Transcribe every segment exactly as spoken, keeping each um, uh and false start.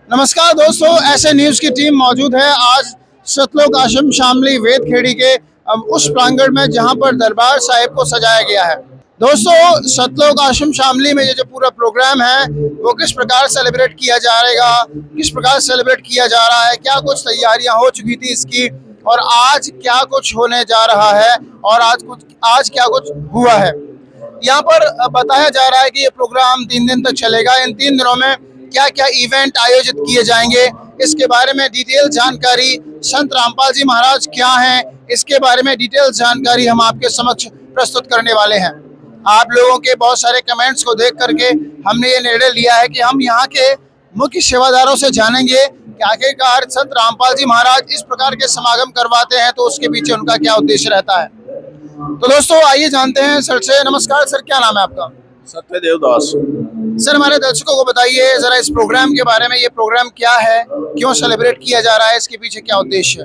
नमस्कार दोस्तों, ऐसे न्यूज की टीम मौजूद है आज सतलोक आश्रम शामली वेदखेड़ी के उस प्रांगण में जहां पर दरबार साहिब को सजाया गया है। दोस्तों, सतलोक आश्रम शामली में ये जो पूरा प्रोग्राम है वो किस प्रकार सेलिब्रेट किया जाएगा, किस प्रकार सेलिब्रेट किया जा रहा है, क्या कुछ तैयारियां हो चुकी थी इसकी और आज क्या कुछ होने जा रहा है और आज कुछ आज क्या कुछ हुआ है, यहाँ पर बताया जा रहा है कि ये प्रोग्राम तीन दिन तक चलेगा। इन तीन दिनों में क्या क्या इवेंट आयोजित किए जाएंगे, इसके बारे में डिटेल जानकारी संत रामपाल जी महाराज क्या हैं, इसके बारे में डिटेल जानकारी हम आपके समक्ष प्रस्तुत करने वाले हैं। आप लोगों के बहुत सारे कमेंट्स को देख करके हमने ये निर्णय लिया है कि हम यहाँ के मुख्य सेवादारों से जानेंगे कि आखिरकार संत रामपाल जी महाराज इस प्रकार के समागम करवाते हैं तो उसके पीछे उनका क्या उद्देश्य रहता है। तो दोस्तों, आइए जानते हैं सर से। नमस्कार सर, क्या नाम है आपका? सत्यदेव दास। सर, हमारे दर्शकों को बताइए जरा इस प्रोग्राम के बारे में, ये प्रोग्राम क्या है, क्यों सेलिब्रेट किया जा रहा है, इसके पीछे क्या उद्देश्य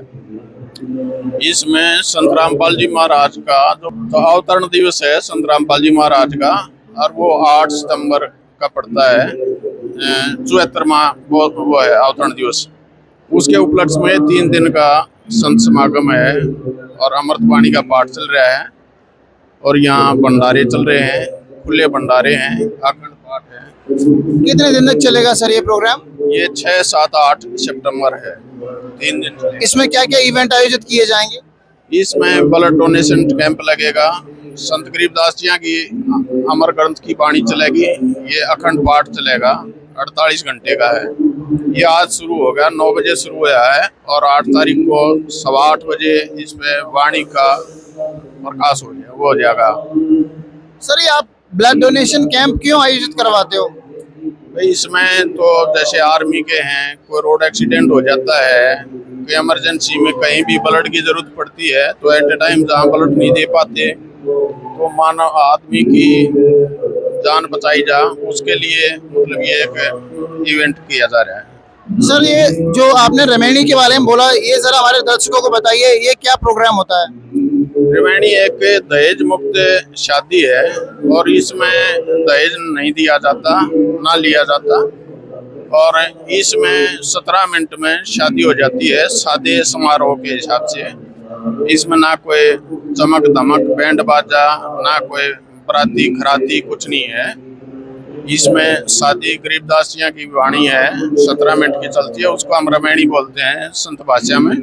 है? इसमें संत रामपाल जी महाराज का जो तो अवतरण दिवस है संत रामपाल जी महाराज का, और वो आठ सितंबर का पड़ता है, चौहत्तरवां वो, वो है अवतरण दिवस। उसके उपलक्ष्य में तीन दिन का संत समागम है और अमृतवाणी का पाठ चल रहा है और यहाँ भंडारे चल रहे हैं, खुले भंडारे हैं, अखंड पाठ है। कितने दिन तक चलेगा सर ये प्रोग्राम? ये छह सात आठ सितंबर है, तीन दिन चलेगा। इसमें क्या क्या इवेंट आयोजित किए जाएंगे? इसमें ब्लड डोनेशन कैंप लगेगा, संत गरीबदास जी की अमर ग्रंथ की वाणी चलेगी, ये अखंड पाठ चलेगा, अड़तालीस घंटे का है। ये आज शुरू हो गया, नौ बजे शुरू हुआ है और आठ तारीख को सवा आठ बजे इसमें वाणी का प्रकाश हो जाए वो हो जाएगा। सर, ये आप ब्लड डोनेशन कैंप क्यों आयोजित करवाते हो? भाई, इसमें तो जैसे आर्मी के हैं, कोई रोड एक्सीडेंट हो जाता है, कोई इमरजेंसी में कहीं भी ब्लड की जरूरत पड़ती है तो एट ए टाइम जहाँ ब्लड नहीं दे पाते तो मानव आदमी की जान बचाई जा, उसके लिए मतलब ये एक इवेंट किया जा रहा है। सर, ये जो आपने रमैनी के बारे में बोला, ये जरा हमारे दर्शकों को बताइए, ये क्या प्रोग्राम होता है? रमैनी एक दहेज मुक्त शादी है और इसमें दहेज नहीं दिया जाता, ना लिया जाता, और इसमें सत्रह मिनट में शादी हो जाती है सादे समारोह के हिसाब से। इसमें ना कोई चमक धमक बैंड बाजा, ना कोई बराती खराती, कुछ नहीं है। इसमें शादी गरीबदास जी की वाणी है, सत्रह मिनट की चलती है, उसको हम रमैनी बोलते हैं संत भाषा में।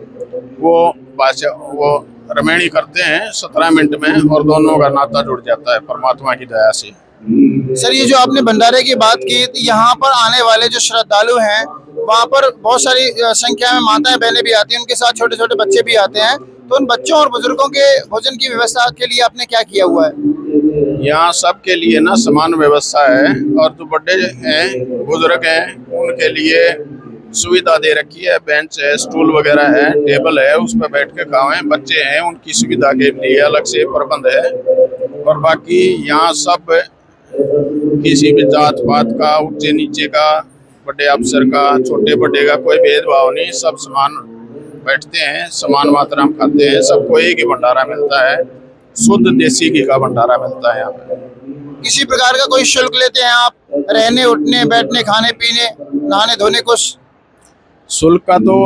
वो भाषा वो रमैनी करते हैं सत्रह मिनट में और दोनों का नाता जुड़ जाता है परमात्मा की दया से। सर, ये जो आपने भंडारे की बात की, तो यहाँ पर आने वाले जो श्रद्धालु हैं वहाँ पर बहुत सारी संख्या में माताएं बहनें भी आती हैं, उनके साथ छोटे छोटे बच्चे भी आते हैं, तो उन बच्चों और बुजुर्गों के भोजन की व्यवस्था के लिए आपने क्या किया हुआ है? यहाँ सबके लिए ना समान व्यवस्था है और जो बड़े हैं बुजुर्ग हैं उनके लिए सुविधा दे रखी है, बेंच है, स्टूल वगैरह है, टेबल है, उस पर बैठ के खाएं। बच्चे हैं उनकी सुविधा के लिए अलग से प्रबंध है और बाकी यहाँ सब किसी भी जात पात का, ऊंचे नीचे का, बड़े अफसर का, छोटे बड़े का कोई भेदभाव नहीं, सब समान बैठते हैं, समान मात्रा में खाते हैं। सबको एक ही भंडारा मिलता है, शुद्ध देसी घी का भंडारा मिलता है यहाँ पे। किसी प्रकार का कोई शुल्क लेते हैं आप रहने उठने बैठने खाने पीने नहाने धोने कुछ? शुल्क का तो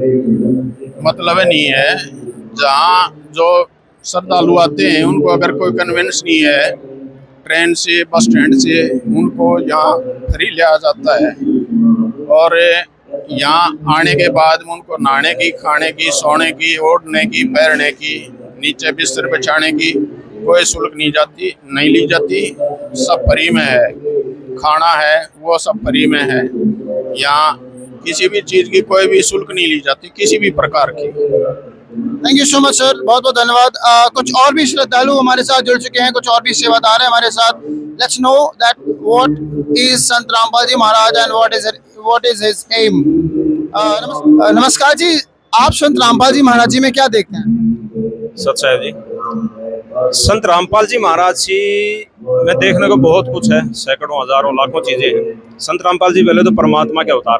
मतलब नहीं है, जहाँ जो श्रद्धालु आते हैं उनको अगर कोई कन्वेंस नहीं है ट्रेन से बस स्टैंड से, उनको यहाँ फ्री लिया जाता है और यहाँ आने के बाद उनको नहाने की, खाने की, सोने की, ओढ़ने की, पैरने की, नीचे बिस्तर बिछाने की कोई शुल्क नहीं जाती नहीं ली जाती, सब फ्री में है। खाना है वो सब फ्री में है, यहाँ किसी भी चीज़ की कोई भी शुल्क नहीं ली जाती, किसी भी प्रकार की। Thank you so much sir, बहुत बहुत धन्यवाद। uh, कुछ और भी श्रद्धालु हमारे साथ जुड़ चुके हैं, कुछ और भी सेवादार हैं हमारे साथ। Let's know that what is Sant Rampal ji Maharaj and what is what is his aim. नमस्कार जी, आप संत रामपाल जी महाराज जी में क्या देखते हैं? सत साहिब जी, संत रामपाल जी महाराज जी में देखने को बहुत कुछ है, सैकड़ों हजारों लाखों चीजें हैं। संत रामपाल जी पहले तो परमात्मा के अवतार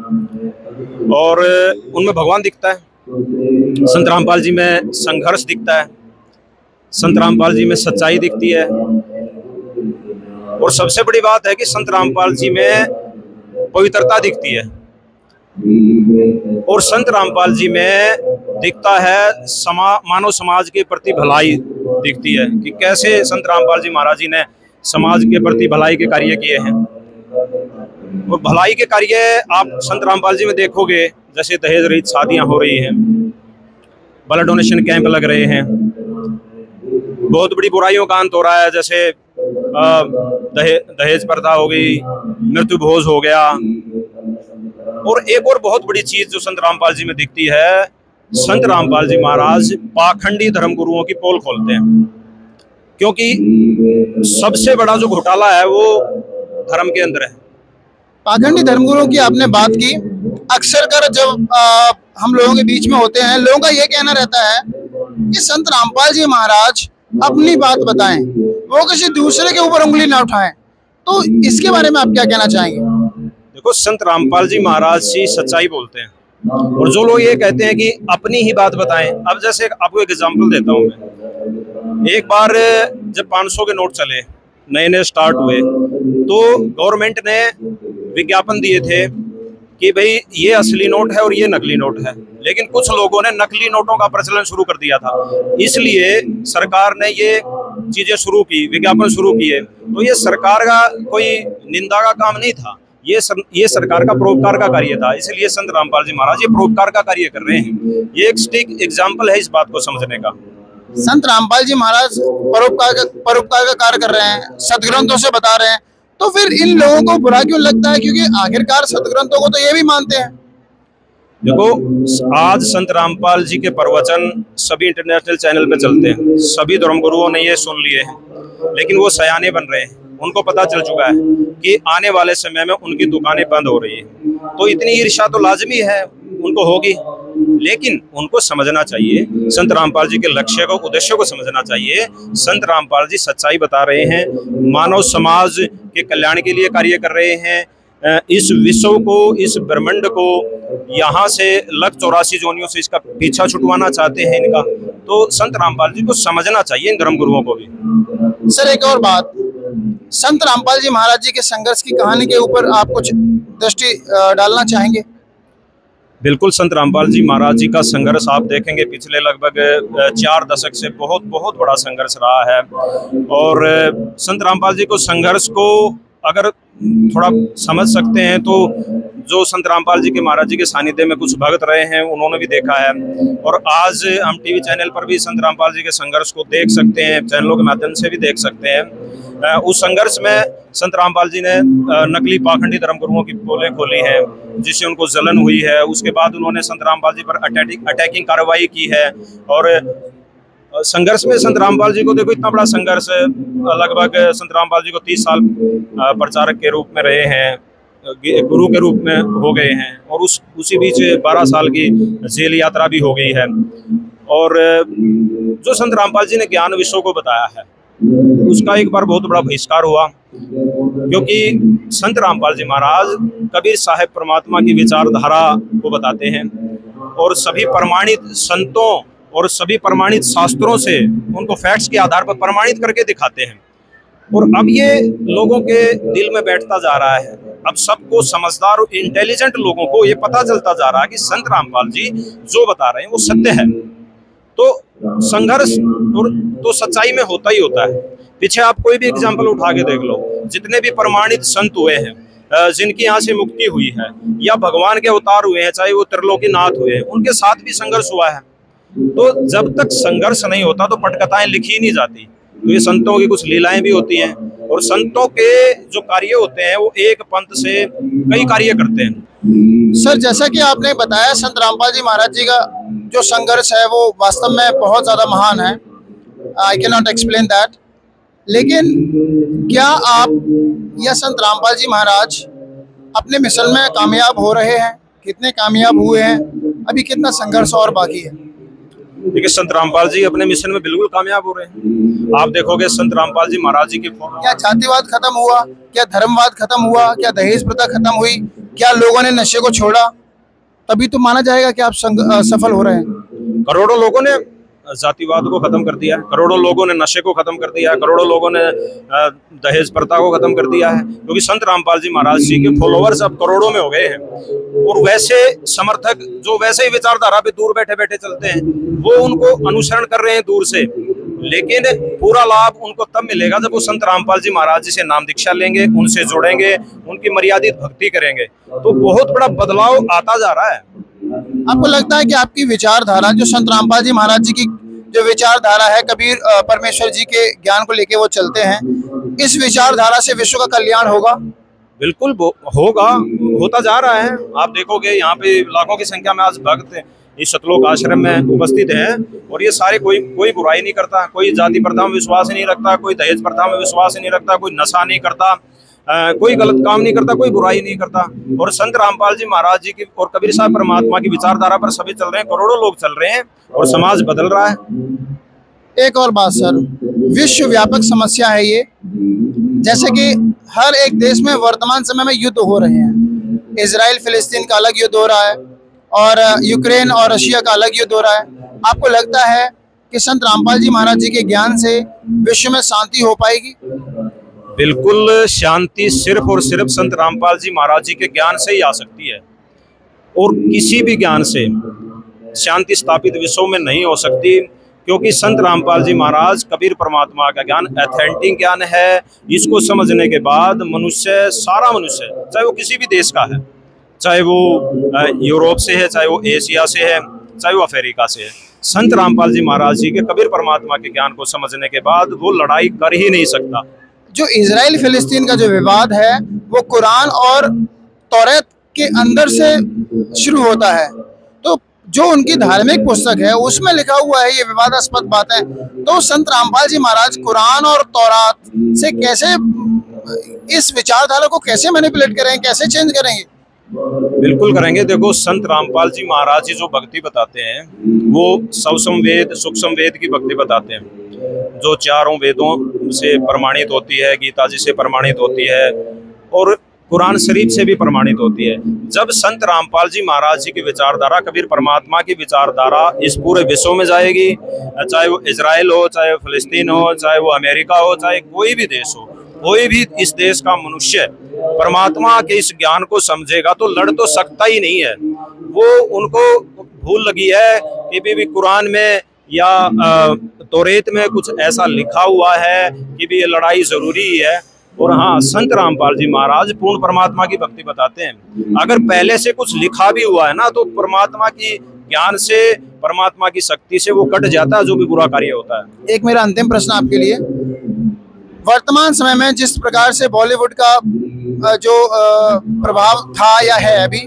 हैं और उनमें भगवान दिखता है। संत रामपाल जी में संघर्ष दिखता है, संत रामपाल जी में सच्चाई दिखती है और सबसे बड़ी बात है कि संत रामपाल जी में पवित्रता दिखती है। और संत रामपाल जी में दिखता है समा मानव समाज के प्रति भलाई दिखती है कि कैसे संत रामपाल जी महाराज जी ने समाज के प्रति भलाई के कार्य किए हैं। और भलाई के कार्य आप संत रामपाल जी में देखोगे, जैसे दहेज रहित शादियां हो रही हैं, ब्लड डोनेशन कैंप लग रहे हैं, बहुत बड़ी बुराइयों का अंत हो रहा है, जैसे दहे, दहेज प्रथा हो गई, मृत्यु भोज हो गया। और एक और बहुत बड़ी चीज जो संत रामपाल जी में दिखती है, संत रामपाल जी महाराज पाखंडी धर्मगुरुओं की पोल खोलते हैं, क्योंकि सबसे बड़ा जो घोटाला है वो धर्म के अंदर है। पाखंडी धर्मगुरुओं की आपने बात की, अक्सर कर जब आ, हम लोगों के बीच में होते हैं, लोगों का ये कहना रहता है कि संत रामपाल जी महाराज अपनी बात बताएं, वो किसी दूसरे के ऊपर उंगली ना उठाएं। तो इसके बारे में आप क्या कहना चाहेंगे? देखो, संत रामपाल जी महाराज जी सच्चाई बोलते हैं, और जो लोग ये कहते हैं कि अपनी ही बात बताएं, अब जैसे आपको एक एग्जांपल देता हूं मैं। एक बार जब पाँच सौ के नोट चले, नए नए स्टार्ट हुए, तो गवर्नमेंट ने विज्ञापन दिए थे कि भाई ये असली नोट है और ये नकली नोट है, लेकिन कुछ लोगों ने नकली नोटों का प्रचलन शुरू कर दिया था। इसलिए सरकार ने ये चीजें शुरू की, विज्ञापन शुरू किए। तो ये सरकार का कोई निंदा का काम नहीं था, ये सर, ये सरकार का परोपकार का कार्य था। इसलिए संत रामपाल जी महाराज ये परोपकार का कार्य कर रहे हैं। ये एक स्टिक एग्जाम्पल है इस बात को समझने का। संत रामपाल जी महाराज परोपकार का परोपकार का कार्य कर रहे हैं, सदग्रंथों से बता रहे हैं, तो फिर इन लोगों को बुरा क्यों लगता है? क्योंकि आखिरकार सदग्रंथों को तो ये भी मानते हैं। देखो, आज संत रामपाल जी के प्रवचन सभी इंटरनेशनल चैनल पे चलते हैं, सभी धर्मगुरुओं ने ये सुन लिए हैं, लेकिन वो सयाने बन रहे हैं। उनको पता चल चुका है कि आने वाले समय में उनकी दुकानें बंद हो रही है। तो इतनी ईर्ष्या तो लाजमी है, उनको होगी, लेकिन उनको समझना चाहिए, संत रामपाल जी के लक्ष्य को, उद्देश्य को समझना चाहिए। संत रामपाल जी सच्चाई बता रहे हैं, मानव समाज के कल्याण के लिए कार्य कर रहे हैं। इस विश्व को, इस ब्रह्मांड को यहाँ से लख चौरासी जोनियों से इसका पीछा छुटवाना चाहते हैं इनका। तो संत रामपाल जी को समझना चाहिए, इन धर्मगुरुओं को भी। सर, एक और बात, संत रामपाल जी महाराज जी के संघर्ष की कहानी के ऊपर आप कुछ दृष्टि डालना चाहेंगे? बिल्कुल, संत रामपाल जी महाराज जी का संघर्ष आप देखेंगे पिछले लगभग चार दशक से बहुत बहुत बड़ा संघर्ष रहा है। और संत रामपाल जी को संघर्ष को अगर थोड़ा समझ सकते हैं तो जो संत रामपाल जी के महाराज जी के सानिध्य में कुछ भक्त रहे हैं उन्होंने भी देखा है। और आज हम टीवी चैनल पर भी संत रामपाल जी के संघर्ष को देख सकते हैं, चैनलों के माध्यम से भी देख सकते हैं। उस संघर्ष में संत रामपाल जी ने नकली पाखंडी धर्मगुरुओं की पोलें खोली हैं, जिससे उनको जलन हुई है। उसके बाद उन्होंने संत रामपाल जी पर अटैकिंग अटैकिंग कार्रवाई की है। और संघर्ष में संत रामपाल जी को देखो, इतना बड़ा संघर्ष, लगभग संत रामपाल जी को तीस साल प्रचारक के रूप में रहे हैं, गुरु के रूप में हो गए हैं, और उस उसी बीच बारह साल की जेल यात्रा भी हो गई है। और जो संत रामपाल जी ने ज्ञान विश्व को बताया है, उसका एक बार बहुत बड़ा बहिष्कार हुआ, क्योंकि संत रामपाल जी महाराज कबीर साहब परमात्मा की विचारधारा को बताते हैं, और सभी प्रमाणित संतों और सभी प्रमाणित शास्त्रों से उनको फैक्ट्स के आधार पर प्रमाणित करके दिखाते हैं। और अब ये लोगों के दिल में बैठता जा रहा है। अब सबको, समझदार और इंटेलिजेंट लोगों को ये पता चलता जा रहा है कि संत रामपाल जी जो बता रहे हैं वो सत्य है। तो संघर्ष तो सच्चाई में होता ही होता है। पीछे आप कोई भी एग्जाम्पल उठा के देख लो, जितने भी प्रमाणित संत हुए हैं, जिनकी यहाँ से मुक्ति हुई है, या भगवान के अवतार हुए हैं, चाहे वो त्रिलोकीनाथ हुए हैं, उनके साथ भी संघर्ष हुआ है। तो जब तक संघर्ष नहीं होता तो पटकथाएं लिखी नहीं जाती। तो ये संतों की कुछ लीलाएं भी होती हैं, और संतों के जो कार्य होते हैं वो एक पंथ से कई कार्य करते हैं। सर, जैसा कि आपने बताया, संत रामपाल जी महाराज जी का जो संघर्ष है वो वास्तव में बहुत ज़्यादा महान है। I can not explain that. लेकिन क्या आप या संत रामपाल जी महाराज अपने मिशन में कामयाब हो रहे हैं? कितने कामयाब हुए हैं? अभी कितना संघर्ष और बाकी है? देखिए, संत रामपाल जी अपने मिशन में बिल्कुल कामयाब हो रहे हैं। आप देखोगे संत रामपाल जी महाराज जी की, क्या जातिवाद खत्म हुआ? क्या धर्मवाद खत्म हुआ? क्या दहेज प्रथा खत्म हुई? क्या लोगों ने नशे को छोड़ा? तभी तो माना जाएगा कि आप सफल हो रहे हैं। करोड़ों लोगों ने जातिवाद को खत्म कर दिया है, करोड़ों लोगों ने नशे को खत्म कर दिया है, करोड़ों लोगों ने दहेज प्रथा को खत्म कर दिया है, क्योंकि संत रामपाल जी महाराज जी के फॉलोअर्स अब करोड़ों में हो गए हैं। और वैसे समर्थक जो वैसे ही विचारधारा पे दूर बैठे बैठे चलते हैं, वो उनको अनुसरण कर रहे हैं दूर से, लेकिन पूरा लाभ उनको तब मिलेगा जब वो संत रामपाल जी महाराज जी से नाम दीक्षा लेंगे, उनसे जुड़ेंगे, उनकी मर्यादित भक्ति करेंगे। तो बहुत बड़ा बदलाव आता जा रहा है। आपको लगता है कि आपकी विचारधारा, जो संत रामपाल जी महाराज जी की जो विचारधारा है, कबीर परमेश्वर जी के ज्ञान को लेके वो चलते हैं, इस विचारधारा से विश्व का कल्याण होगा? बिल्कुल होगा, होता जा रहा है। आप देखोगे यहाँ पे लाखों की संख्या में आज भक्त इस सतलोक आश्रम में उपस्थित हैं, और ये सारे कोई कोई बुराई नहीं करता, कोई जाति प्रथा में विश्वास नहीं रखता, कोई दहेज प्रथा में विश्वास नहीं रखता, कोई नशा नहीं करता, आ, कोई गलत काम नहीं करता, कोई बुराई नहीं करता। और संत रामपाल जी महाराज जी की और कबीर साहब परमात्मा की विचारधारा पर सभी चल रहे हैं, करोड़ों लोग चल रहे हैं, और समाज बदल रहा है। एक और बात सर, विश्व व्यापक समस्या है ये, जैसे कि हर एक देश में वर्तमान समय में युद्ध हो रहे हैं। इजराइल फिलिस्तीन का अलग युद्ध हो रहा है, और यूक्रेन और रशिया का अलग युद्ध हो रहा है। आपको लगता है कि संत रामपाल जी महाराज जी के ज्ञान से विश्व में शांति हो पाएगी? बिल्कुल, शांति सिर्फ और सिर्फ संत रामपाल जी महाराज जी के ज्ञान से ही आ सकती है, और किसी भी ज्ञान से शांति स्थापित विश्व में नहीं हो सकती, क्योंकि संत रामपाल जी महाराज कबीर परमात्मा का ज्ञान ऑथेंटिक ज्ञान है। इसको समझने के बाद मनुष्य, सारा मनुष्य, चाहे वो किसी भी देश का है, चाहे वो यूरोप से है, चाहे वो एशिया से है, चाहे वो अफ्रीका से है, संत रामपाल जी महाराज जी के कबीर परमात्मा के ज्ञान को समझने के बाद वो लड़ाई कर ही नहीं सकता। जो इजराइल फिलिस्तीन का जो विवाद है, वो कुरान और तौरात के अंदर से शुरू होता है, तो जो उनकी धार्मिक पुस्तक है उसमें लिखा हुआ है ये विवादास्पद बातें। तो संत रामपाल जी महाराज कुरान और तौरात से कैसे इस विचारधारा को कैसे मैनिपुलेट करेंगे, कैसे चेंज करेंगे? बिल्कुल करेंगे। देखो, संत रामपाल जी महाराज जी जो भक्ति बताते हैं, वो सवसम वेद सूक्ष्म वेद की भक्ति बताते हैं, जो चारों वेदों से प्रमाणित होती है, गीता जी से प्रमाणित होती है, और कुरान शरीफ से भी प्रमाणित होती है। जब संत रामपाल जी महाराज जी की विचारधारा, कबीर परमात्मा की विचारधारा इस पूरे विश्व में जाएगी, चाहे वो इजराइल हो, चाहे वो फिलिस्तीन हो, चाहे वो अमेरिका हो, चाहे कोई भी देश हो, कोई भी इस देश का मनुष्य परमात्मा के इस ज्ञान को समझेगा तो लड़ तो सकता ही नहीं है। वो उनको भूल लगी है कि भी, भी कुरान में या तौरात में कुछ ऐसा लिखा हुआ है कि भी ये लड़ाई जरूरी है। और हाँ, संत रामपाल जी महाराज पूर्ण परमात्मा की भक्ति बताते हैं। अगर पहले से कुछ लिखा भी हुआ है ना, तो परमात्मा की ज्ञान से, परमात्मा की शक्ति से वो कट जाता है जो भी बुरा कार्य होता है। एक मेरा अंतिम प्रश्न आपके लिए, वर्तमान समय में जिस प्रकार से बॉलीवुड का जो प्रभाव था या है, अभी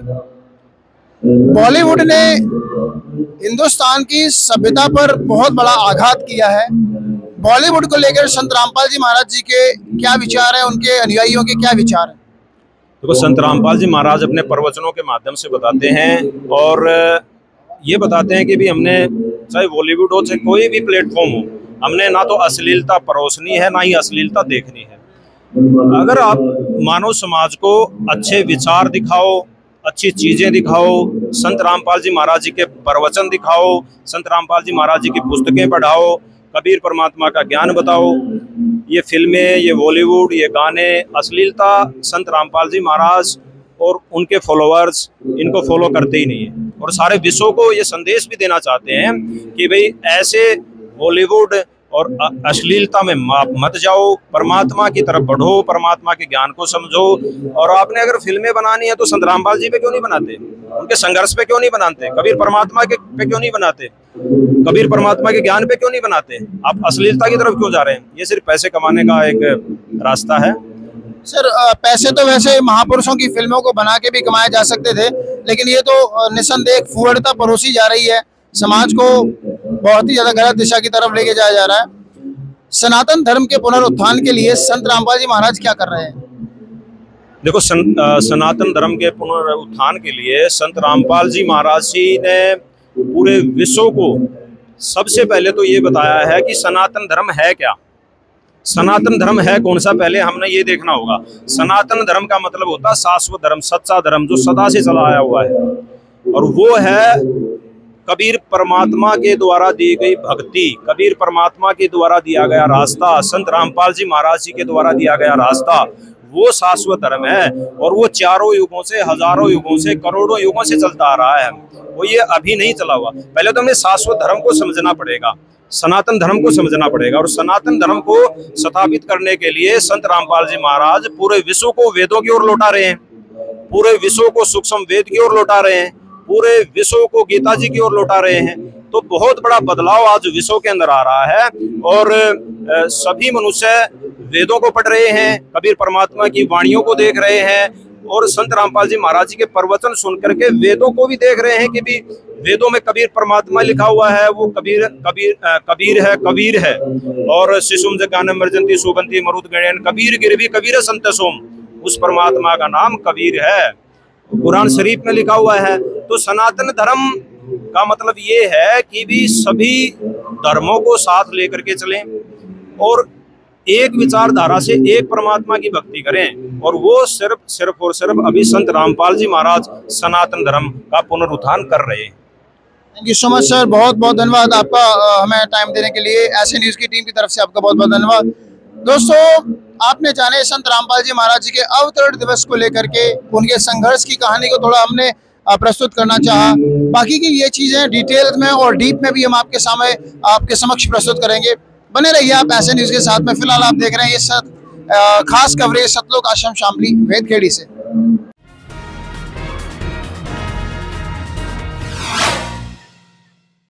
बॉलीवुड ने हिंदुस्तान की सभ्यता पर बहुत बड़ा आघात किया है। बॉलीवुड को लेकर संत रामपाल जी महाराज जी के क्या विचार है, उनके अनुयायियों के क्या विचार है? देखो, संत रामपाल जी महाराज अपने प्रवचनों के माध्यम से बताते हैं, और ये बताते हैं कि भी हमने, चाहे बॉलीवुड हो, चाहे कोई भी प्लेटफॉर्म हो, हमने ना तो अश्लीलता परोसनी है, ना ही अश्लीलता देखनी है। अगर आप मानव समाज को अच्छे विचार दिखाओ, अच्छी चीजें दिखाओ, संत रामपाल जी महाराज जी के प्रवचन दिखाओ, संत रामपाल जी महाराज जी की पुस्तकें पढ़ाओ, कबीर परमात्मा का ज्ञान बताओ, ये फिल्में, ये बॉलीवुड, ये गाने, अश्लीलता संत रामपाल जी महाराज और उनके फॉलोअर्स इनको फॉलो करते ही नहीं है। और सारे विश्व को ये संदेश भी देना चाहते हैं कि भाई ऐसे बॉलीवुड और अश्लीलता में मत जाओ, परमात्मा की तरफ बढ़ो, परमात्मा के ज्ञान को समझो। और आपने अगर फिल्में बनानी है तो संत रामपाल जी पे क्यों नहीं बनाते, उनके संघर्ष पे क्यों नहीं बनाते, कबीर परमात्मा के पे क्यों नहीं बनाते, कबीर परमात्मा के ज्ञान पे क्यों नहीं बनाते? आप अश्लीलता की तरफ क्यों जा रहे हैं? ये सिर्फ पैसे कमाने का एक रास्ता है। सर, पैसे तो वैसे महापुरुषों की फिल्मों को बना के भी कमाए जा सकते थे, लेकिन ये तो निसंदेह फुहड़ता परोसी जा रही है, समाज को बहुत ही ज्यादा गलत दिशा की तरफ लेके जाया जा रहा है। सनातन धर्म के पुनरुत्थान के लिए संत रामपाल जी महाराज क्या कर रहे हैं? देखो, सन, आ, सनातन धर्म के पुनरुत्थान के लिए संत रामपाल जी महाराज जी ने पूरे विश्व को सबसे पहले तो ये बताया है कि सनातन धर्म है क्या। सनातन धर्म है कौन सा, पहले हमने ये देखना होगा। सनातन धर्म का मतलब होता है शाश्वत धर्म, सच्चा धर्म, जो सदा से चला आया हुआ है, और वो है कबीर परमात्मा के द्वारा दी गई भक्ति, कबीर परमात्मा के द्वारा दिया गया रास्ता, संत रामपाल जी महाराज जी के द्वारा दिया गया रास्ता, वो शाश्वत धर्म है। और वो चारों युगों से, हजारों युगों से, करोड़ों युगों से चलता आ रहा है। वो ये अभी नहीं चला हुआ। पहले तो हमें शाश्वत धर्म को समझना पड़ेगा, सनातन धर्म को समझना पड़ेगा। और सनातन धर्म को स्थापित करने के लिए संत रामपाल जी महाराज पूरे विश्व को वेदों की ओर लौटा रहे हैं, पूरे विश्व को सूक्ष्म वेद की ओर लौटा रहे हैं, पूरे विश्व को गीता जी की ओर लौटा रहे हैं। तो बहुत बड़ा बदलाव आज विश्व के अंदर आ रहा है। और सभी मनुष्य वेदों को पढ़ रहे हैं, कबीर परमात्मा की वाणियों को देख रहे हैं, और संत रामपाल जी महाराज जी के प्रवचन सुन करके वेदों को भी देख रहे हैं कि भी वेदों में कबीर परमात्मा लिखा हुआ है, वो कबीर कबीर कबीर है, कबीर है। और शिशुम जगान मर्जंती सुगंती मरुद गणेन कबीर गिरवी कबीर संत सोम, उस परमात्मा का नाम कबीर है, कुरान शरीफ में लिखा हुआ है। तो सनातन धर्म का मतलब ये है कि भी सभी धर्मों को साथ लेकर के चलें और एक विचारधारा से एक परमात्मा की भक्ति करें। और वो सिर्फ सिर्फ और सिर्फ अभी संत रामपाल जी महाराज सनातन धर्म का पुनरुत्थान कर रहे हैं। Thank you so much sir, बहुत बहुत धन्यवाद आपका हमें टाइम देने के लिए। ऐसे न्यूज़ की टीम की तरफ से आपका बहुत बहुत धन्यवाद। दोस्तों, आपने जाने संत रामपाल जी महाराज जी के अवतरण दिवस को लेकर के उनके संघर्ष की कहानी को थोड़ा हमने प्रस्तुत करना चाहा। बाकी की ये चीज़ें डिटेल में और डीप में भी हम आपके सामने आपके समक्ष प्रस्तुत करेंगे। बने रहिए आप ऐसे न्यूज़ के साथ में। फिलहाल आप देख रहे हैं ये सत, खास कवरेज सतलोक आश्रम शामली वेदखेड़ी से।